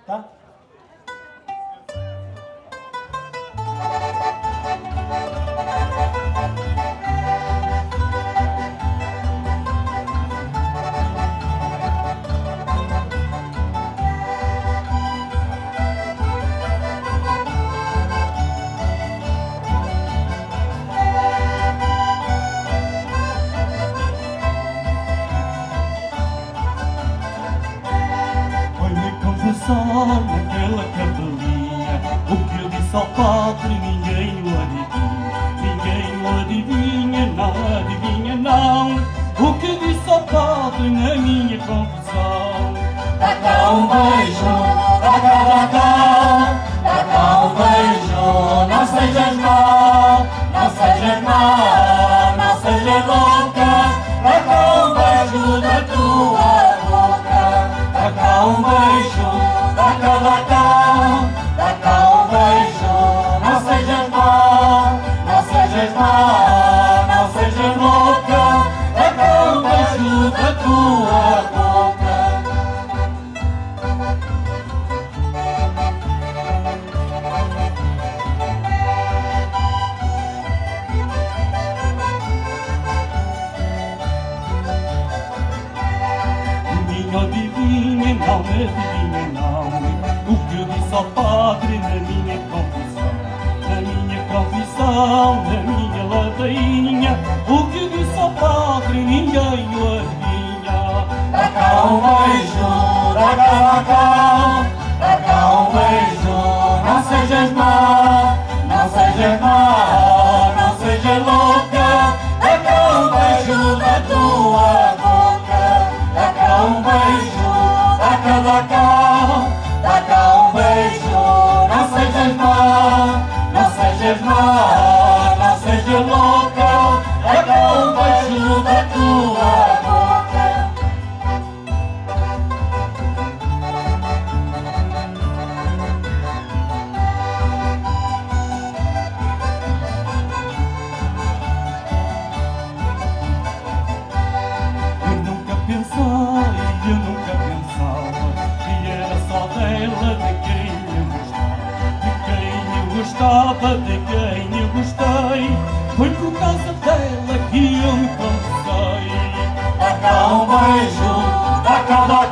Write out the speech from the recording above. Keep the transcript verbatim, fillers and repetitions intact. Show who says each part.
Speaker 1: Tá?
Speaker 2: Naquela capelinha, o que eu disse ao padre ninguém o adivinha, ninguém o adivinha, não adivinha não, o que eu disse ao padre na minha confissão.
Speaker 3: Dá cá um beijo, dá cá, dá cá, dá cá um beijo, não sejas má, não sejas má, não sejas louca, dá cá um beijo da tua boca, dá cá um beijo. Dá cá, dá cá, dá cá um beijo, não sejas má, não sejas má, não sejas louca, dá cá um beijo da tua boca.
Speaker 2: Minha adivinha, não adivinha não, o que eu disse ao padre na minha confissão, na minha confissão, na minha ladainha, o que eu disse ao padre ninguém o adivinha.
Speaker 3: Dá cá um beijo, dá cá, dá cá, dá cá um beijo, não sejas má, não sejas má, não sejas louca, dá cá um beijo da tua boca, dá cá um beijo, dá cá, dá cá, dá cá um beijo, não sejas má, não sejas má, não sejas louca, dá cá um beijo da tua boca.
Speaker 2: Eu nunca pensei, eu nunca pensava que era só dela de quem eu gostava, de quem eu gostava, de quem eu gostei. Foi por causa dela que eu me confessei.
Speaker 3: Dá cá um beijo, dá cá, dá